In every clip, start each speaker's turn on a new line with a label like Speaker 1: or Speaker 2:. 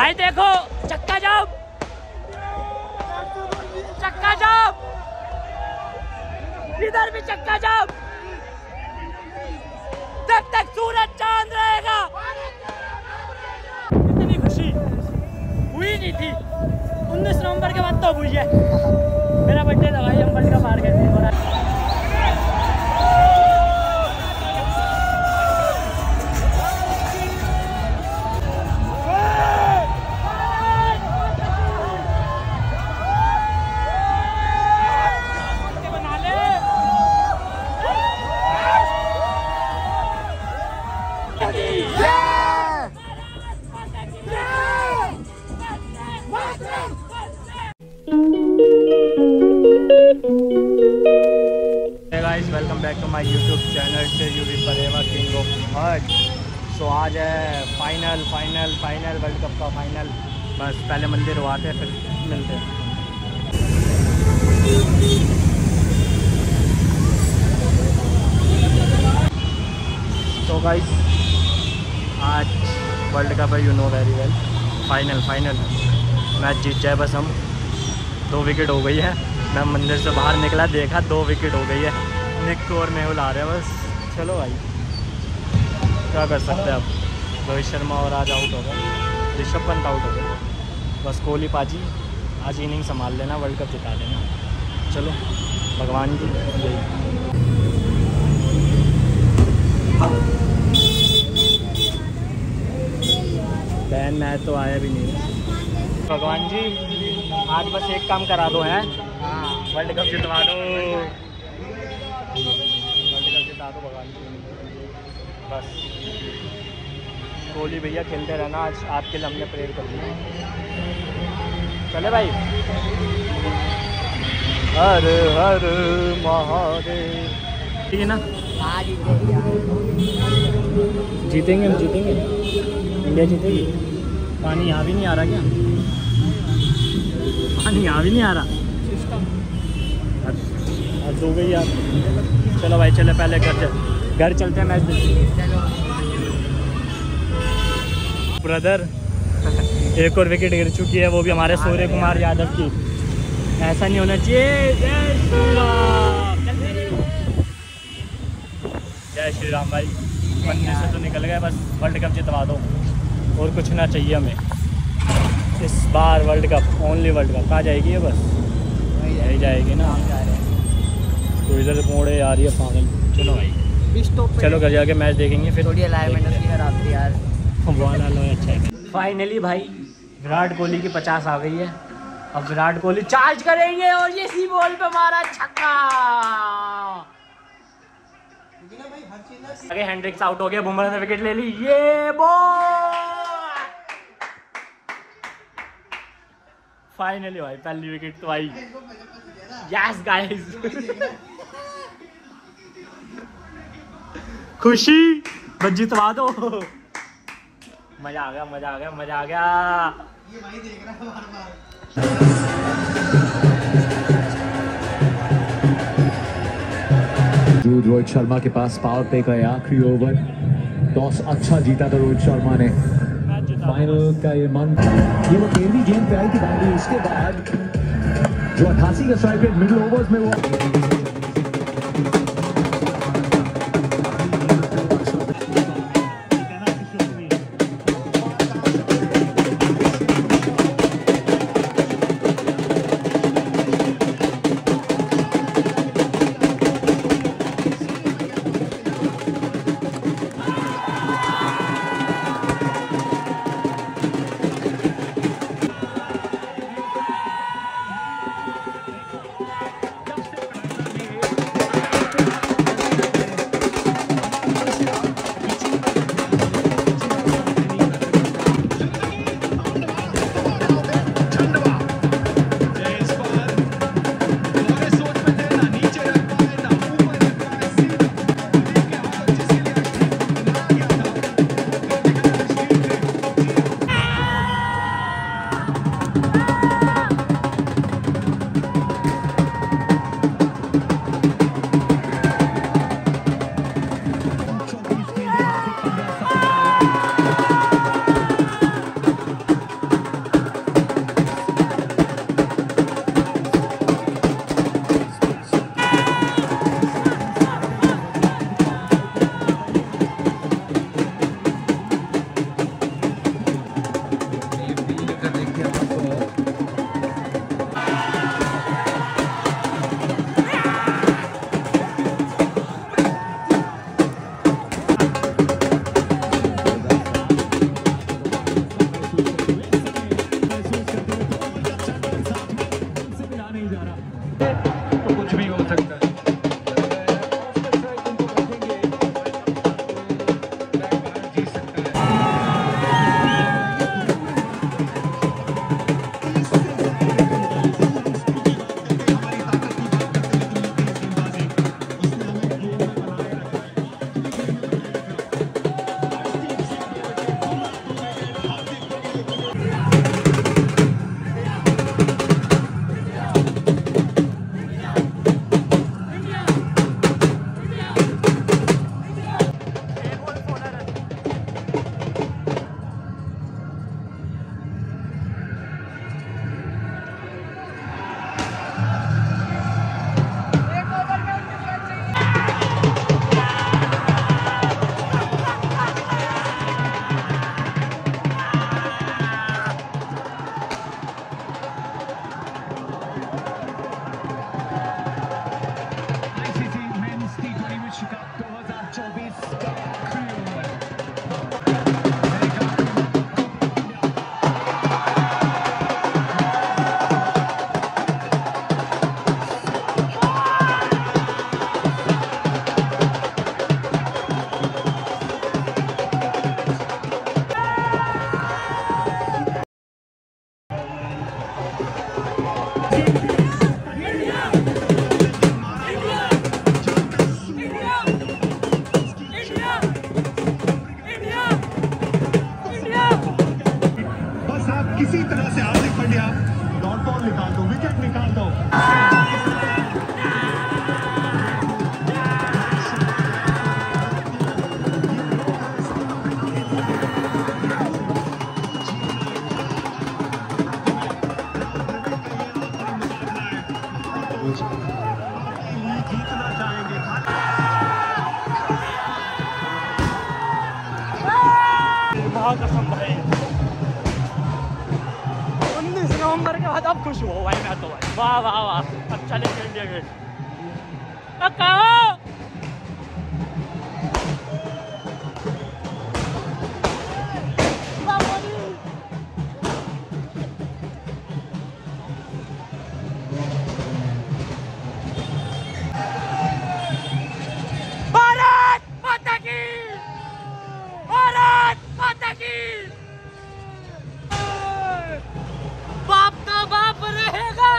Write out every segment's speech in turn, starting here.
Speaker 1: भाई देखो चक्का जाम, चक्का जाम, इधर भी चक्का जाम, जब तक सूरज चांद रहेगा। इतनी खुशी हुई नहीं थी 19 नवंबर के बाद तो हुई है। मेरा बर्थडे था भाई, हम वर्ल्ड कप हार गए थे। Welcome back to my YouTube channel से Yuvi Parewa king of heart. So आज है फाइनल वर्ल्ड कप का फाइनल। बस पहले मंदिर हुआते फिर मिलते हैं। तो गाइस आज वर्ल्ड कप है, you know very well. Final match जीत जाए बस हम। 2 विकेट हो गई है। मैं मंदिर से बाहर निकला, देखा 2 विकेट हो गई है। निक और मेहुल आ रहे हैं बस। चलो भाई क्या कर सकते हैं अब। रोहित शर्मा और आज आउट हो गए, ऋषभ पंत आउट हो गए। बस कोहली पाजी आज इनिंग संभाल लेना, वर्ल्ड कप जिता लेना। चलो भगवान की यही। बहन मैच तो आया भी नहीं। भगवान जी आज बस एक काम करा दो है, वर्ल्ड कप जितवा दो, वर्ल्ड कप जिता दो भगवान जी बस। कोहली भैया खेलते रहना, आज आपके लिए हमने प्रेयर कर दिया। चले भाई, हर हर महादेव। ठीक है ना, जीतेंगे हम, जीतेंगे, इंडिया जीतेगी। पानी यहाँ भी नहीं आ रहा क्या? पानी यहाँ भी नहीं आ रहा। हद हो गई यार। चलो भाई चले, पहले घर चलते हैं मैच देखते। ब्रदर एक और विकेट गिर चुकी है, वो भी हमारे सूर्य कुमार यादव की। ऐसा नहीं होना चाहिए। जय श्री राम, जय श्री राम भाई। मंदिर से तो निकल गए, बस वर्ल्ड कप जितवा दो और कुछ ना चाहिए हमें। इस बार world cup, only world cup. कहाँ जाएगी ये बस? यही जाएगी ना। तो इधर मोड़े आ रही है पागल। चलो भाई चलो घर जाके मैच देखेंगे फिर। थोड़ी अलाइनमेंट खराब थी यार। अच्छा है। फाइनली भाई विराट कोहली की 50 आ गई है। अब विराट कोहली चार्ज करेंगे और ये सी बॉल पे मारा छक्का। आगे हेंड्रिक्स आउट हो गया, बुमराह ने विकेट ले ली। ये बॉल फाइनली भाई पहली विकेट तो आई। यस गाइस खुशी बस जितवा दो। मजा आ गया, मजा आ गया, मजा आ गया। ये भाई देख रहा है बार-बार।
Speaker 2: रोहित शर्मा के पास पावर प्ले का आखिरी ओवर। टॉस अच्छा जीता था रोहित शर्मा ने। फाइनल का ये मन, ये वो 13वीं गेंद पे आई थी बाउंड्री। उसके बाद जो 88 का स्ट्राइक रेट मिडिल ओवर्स में वो किसी तरह से हार्दिक पांड्या डॉट बॉल निकाल दो, विकेट निकाल दो। जीतना चाहेंगे
Speaker 1: कसम भाई 19 नवंबर के बाद अब खुश हुआ भाई मैं तो भाई। वाह वाह वाह, अब चलेंगे इंडिया गेट। भारत माता की, भारत माता की। बाप का बाप रहेगा,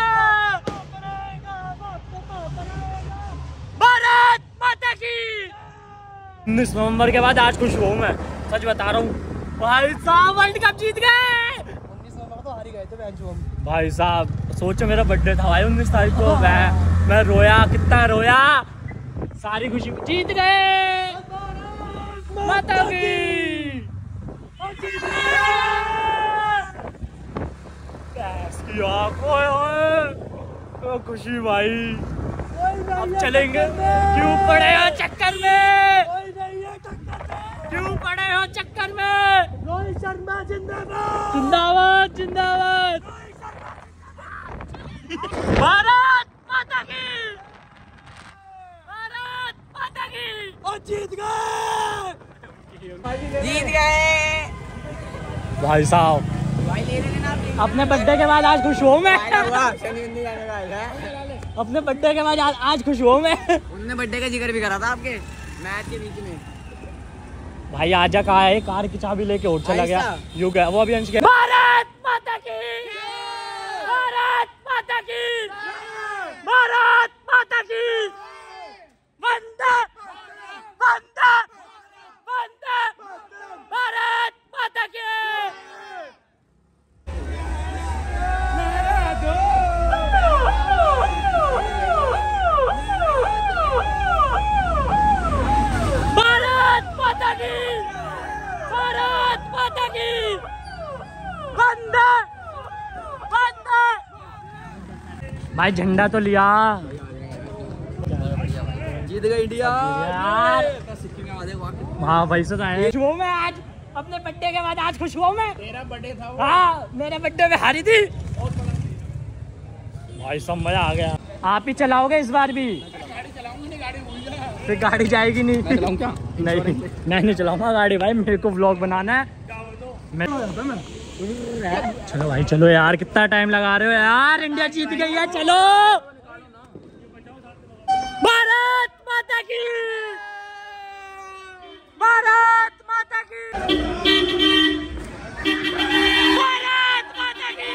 Speaker 1: भारत माता की। 19 नवंबर के बाद आज खुश हुआ मैं, सच बता रहा हूँ भाई साहब। वर्ल्ड कप जीत गए।
Speaker 3: 19 नवंबर तो हार ही गए थे
Speaker 1: भाई साहब। सोचो मेरा बर्थडे था भाई 19 तारीख को, मैं रोया, कितना रोया। सारी खुशी जीत गए माता की। खुशी भाई। अब चलेंगे। क्यों पड़े हो चक्कर में, क्यों पड़े हो चक्कर में।
Speaker 3: रोहित शर्मा जिंदाबाद,
Speaker 1: जिंदाबाद जिंदाबाद। भारत माता की, भारत माता की। और जीत गए,
Speaker 3: जीत गए
Speaker 1: भाई साहब।
Speaker 3: भाई ले लेना
Speaker 1: अपने बर्थडे के बाद आज खुश हुआ मैं।
Speaker 3: शनि जाने का है।
Speaker 1: अपने बर्थडे के बाद आज खुश हुआ मैं।
Speaker 3: उनने बर्थडे का जिक्र भी करा था आपके मैच के बीच में।
Speaker 1: भाई आजा कहा है, कार की चाबी लेके उठ चला गया। यू गया वो अभी अंश के। भारत माता की, भारत माता की, भारत माता की। वंदे वंदे वंदे भारत माता की। भारत माता की, भारत माता की। वंदे वंदे। भाई झंडा तो लिया।
Speaker 3: जीत गई इंडिया
Speaker 1: यार। हाँ भाई से खुश हुआ मैं आज अपने बर्थडे के बाद। आज खुश हुआ मैं।
Speaker 3: तेरा बर्थडे था वो।
Speaker 1: हाँ मेरे बर्थडे में हारी थी भाई, सब मजा आ गया। आप ही चलाओगे इस बार भी?
Speaker 3: गाड़ी चलाऊंगा नहीं, गाड़ी भूल जा।
Speaker 1: फिर गाड़ी जाएगी नहीं।
Speaker 3: मैं चलाऊं क्या?
Speaker 1: नहीं चलाऊंगा गाड़ी भाई, मेरे को व्लॉग बनाना है। चलो भाई चलो यार, कितना टाइम लगा रहे हो यार। इंडिया जीत गई है, चलो। भारत माता की, भारत माता की, भारत माता की।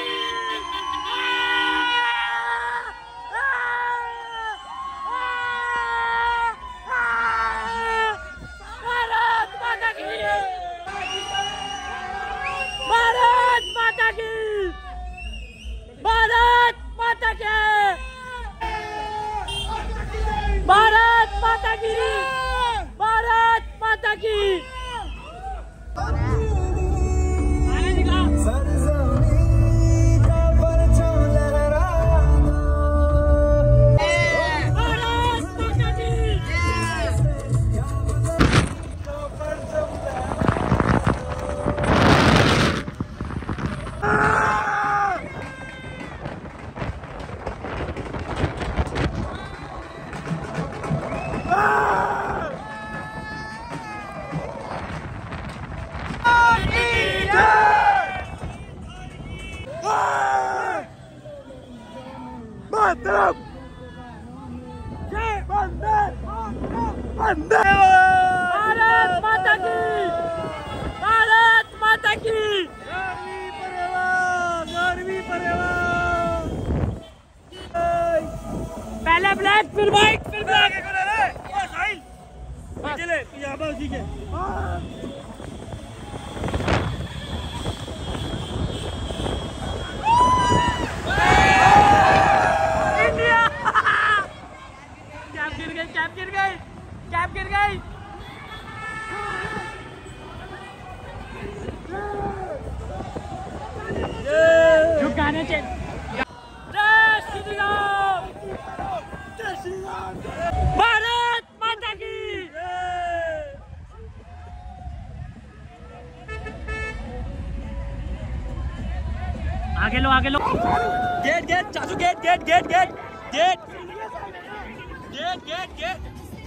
Speaker 1: भारत माता की, भारत माता की, भारत माता की, भारत माता की, भारत माता की। मातरम, जय वंदे वंदे। भारत माता की, भारत माता की। गर्वी परिवार। पहले ब्लैक फिर व्हाइट फिर ब्लैक। ठीक है। गाने चल। जय श्री राम, जय श्री राम, भारत माता की। आगे लो, आगे लो। गेट गेट चाचू, get get get get get get get get.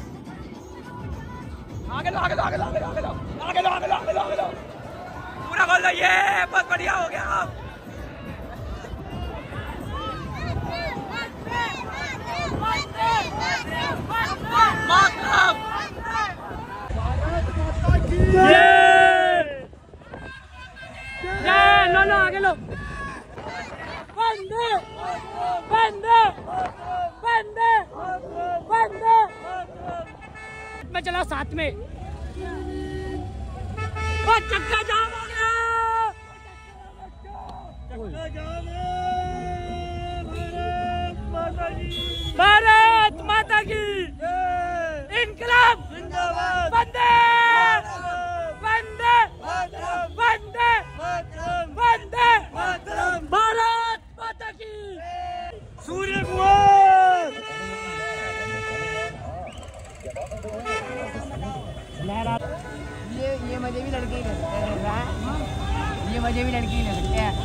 Speaker 1: आगे लो, आगे लो, आगे लो, आगे लो, आगे लो, आगे लो, आगे लो, आगे लो, आगे लो। पूरा खोल दो, ये बहुत बढ़िया हो गया। लो लो, आगे लो। वंदे वंदे वंदे वंदे। मैं चला साथ में। और चक्का जाम हो गया। चक्का जाम है। भारत माता की। इनकलाब जिंदाबाद। वंदे वंदे वंदे वंदे भारत माता की। सूर्य कुमार।
Speaker 3: ये मजे भी लड़के ही ले सकते हैं। ये मजे भी लड़के ही ले सकते हैं।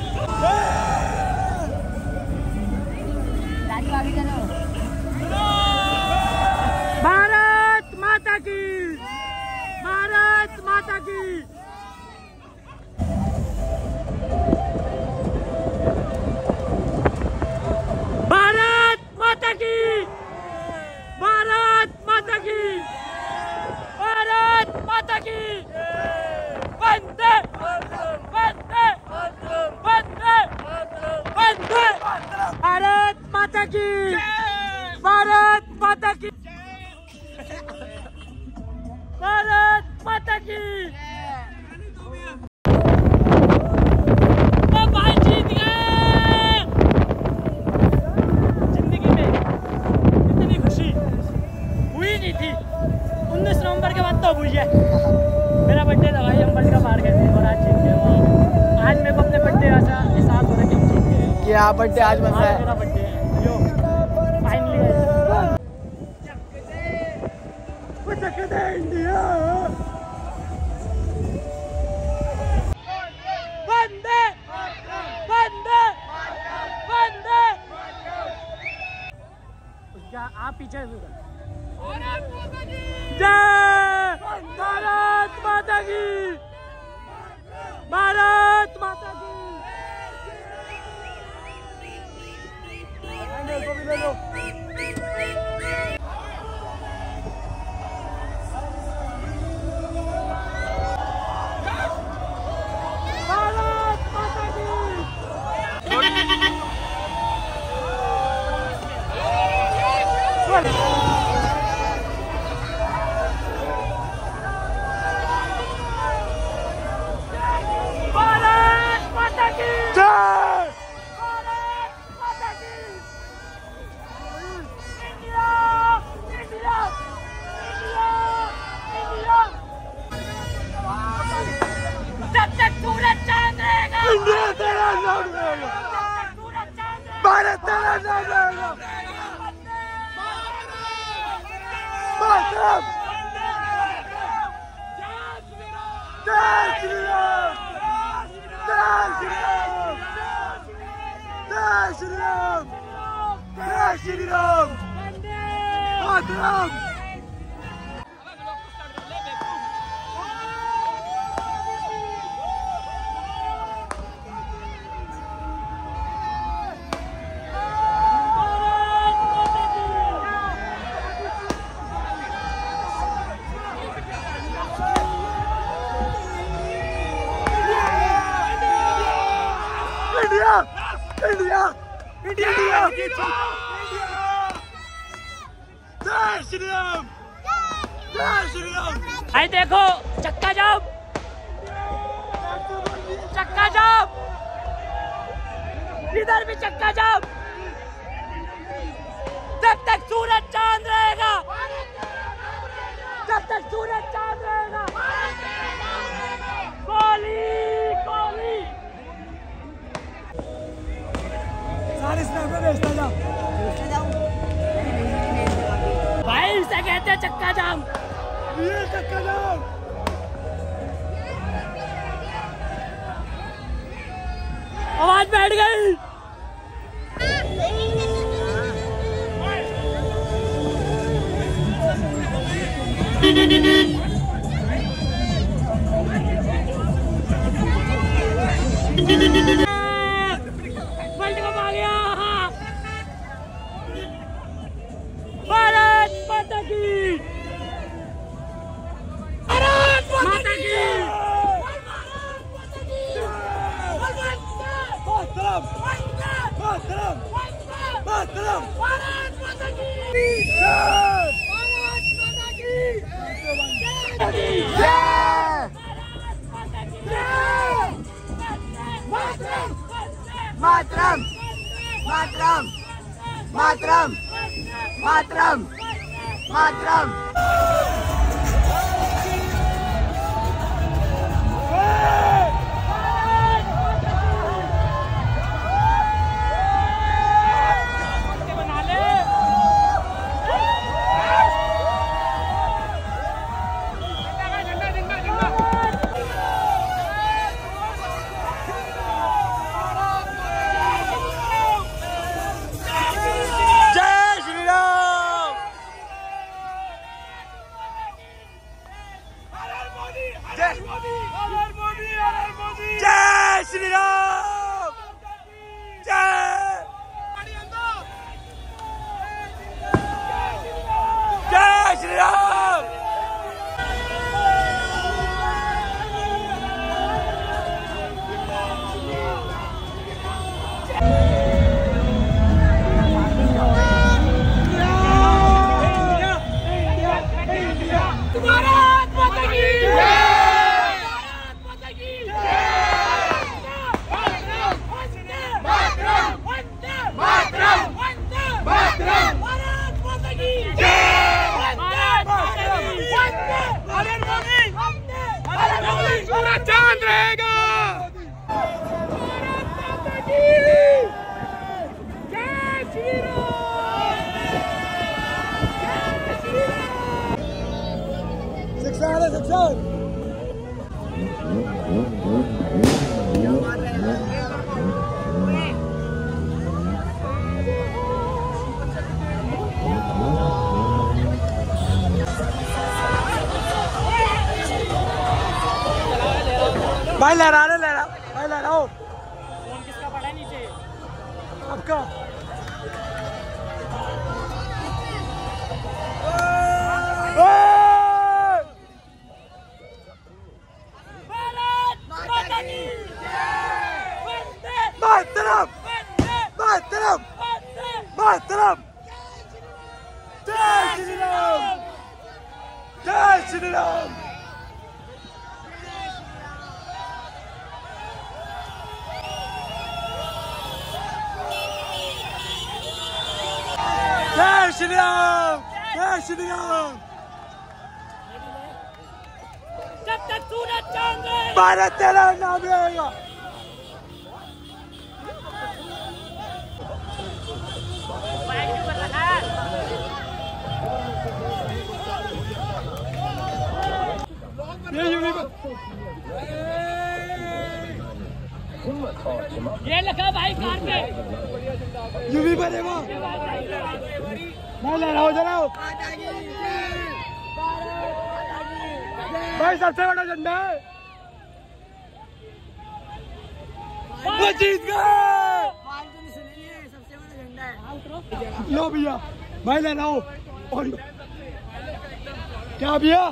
Speaker 3: राजू आगे चलो।
Speaker 1: भारत माता की। भारत माता की। भारत माता की। भारत माता की। भारत माता की। वंदे वंदे वंदे वंदे। भारत माता की। भारत माता की। भारत माता की। भाई जीत गए। जिंदगी में इतनी खुशी हुई नहीं थी। 19 नवंबर के बाद तो हुई है। मेरा बर्थडे था भाई, हम वर्ल्ड कप हार गए थे और आज जीत गए। आज मेरे को अपने बर्थडे ऐसा एहसास हो रहा है कि हम जीत गए।
Speaker 3: कि आप बर्थडे आज बन रहा है।
Speaker 1: मेरा बर्थडे है। Yo finally India. वंदे वंदे वंदे। आप पीछे जय भारत माता की। भारत माता की। भारत तेरा नाम रहेगा। मातरम। जय श्री राम, जय श्री राम, जय श्री राम, जय श्री राम। मातरम। India India India. जय श्री राम, जय श्री राम। भाई देखो चक्का जाम, चक्का जाम, इधर भी चक्का जाम। जब तक सूरज चांद रहेगा, जब तक सूरज चांद रहेगा। कोहली कोहली। तुम्हारे स्नैप भेजता जा भाई, इसे कहते हैं चक्का जाम। ये चक्का जाम। आवाज बैठ गई। वर्ल्ड कप आ गया। भारत माता की, भारत माता की।
Speaker 3: मातरम मातरम मातरम मातरम मातरम।
Speaker 1: जय श्री राम। जय जय श्री राम। पूरा चांद रहेगा। भाई लहरा भाई लहराओ। फोन किसका पड़ा है नीचे? आपका। मातरम मातरम मातरम। जय श्री राम। जय श्री राम। जय श्री राम। जय श्री राम। जब तक सूरज चांद रहेगा, भारत तेरा नाम रहेगा। ये लगा भाई कार पे यूवी बनेगा। मैं ले रहा हूँ जनाओ भाई, सबसे बड़ा झंडा है। वो जीत गए। सबसे बड़ा झंडा है। लो भैया भाई ले रहा हूँ। क्या भैया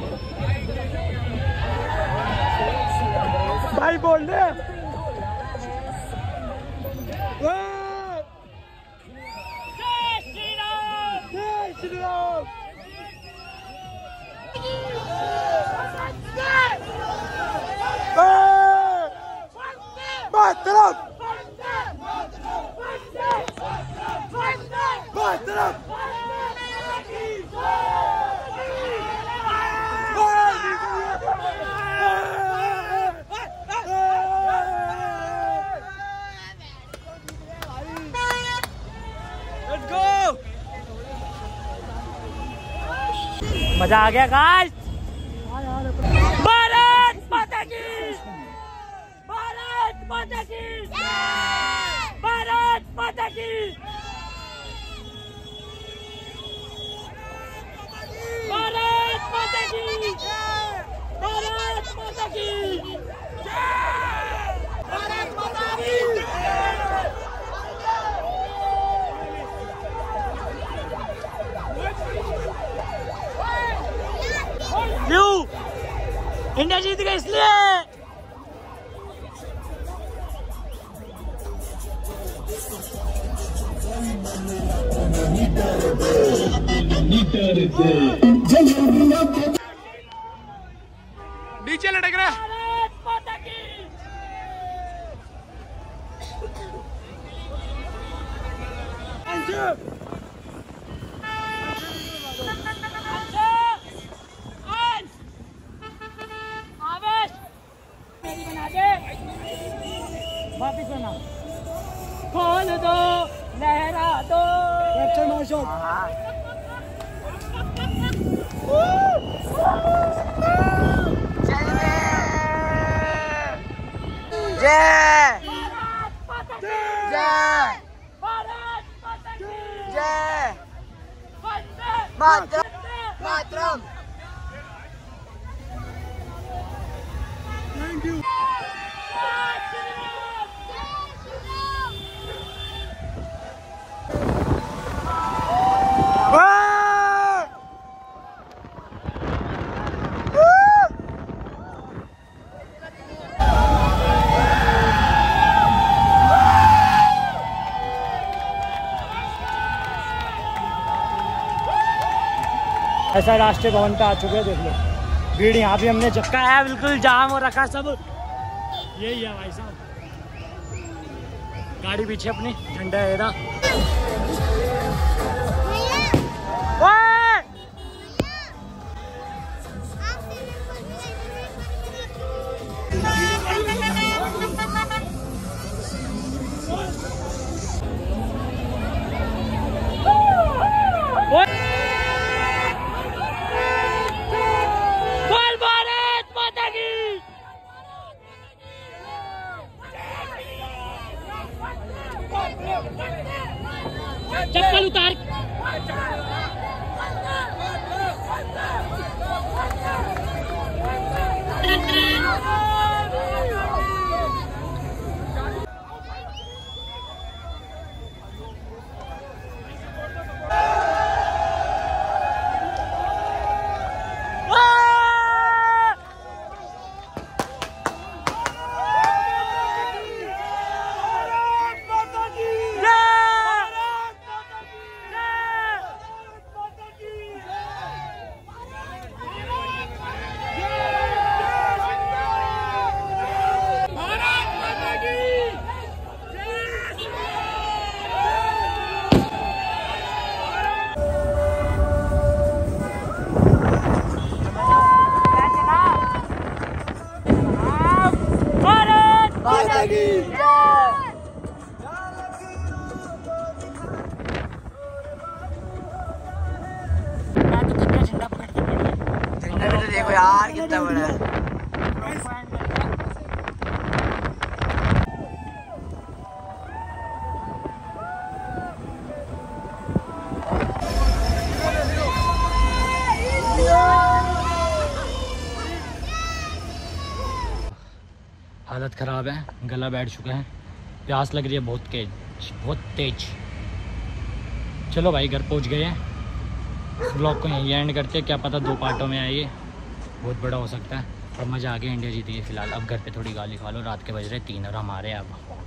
Speaker 1: भाई बोल रहे हैं। जय श्री राम। जय श्री राम। मातरम मातरम। मजा आ गया गाइस। भारत माता की, भारत माता की, भारत माता की, भारत माता की, भारत माता की, भारत माता की। इंडिया जीत गई इसलिए।
Speaker 4: नीचे लटक रहा है।
Speaker 1: वापिस होना, खोल दो, लहरा दो। जय जय जय मातरम मातरम। Thank you. ऐसा राष्ट्रीय भवन पे आ चुके हैं, देख लो भीड़ यहाँ भी हमने चक्का है, बिल्कुल जाम हो रखा सब। यही है भाई साहब, गाड़ी पीछे अपनी, झंडा है इधर। चप्पल उतार। देखो यार कितना बड़ा है। हालत ख़राब है, गला बैठ चुका है, प्यास लग रही है बहुत तेज। चलो भाई घर पहुंच गए हैं, इस ब्लॉग को यहीं एंड करते हैं। क्या पता 2 पार्टों में आइए, बहुत बड़ा हो सकता है। और मज़ा आ गया, इंडिया जीती है फिलहाल। अब घर पे थोड़ी गाली खा लो, रात के बज रहे 3 और हम आ रहे हैं अब।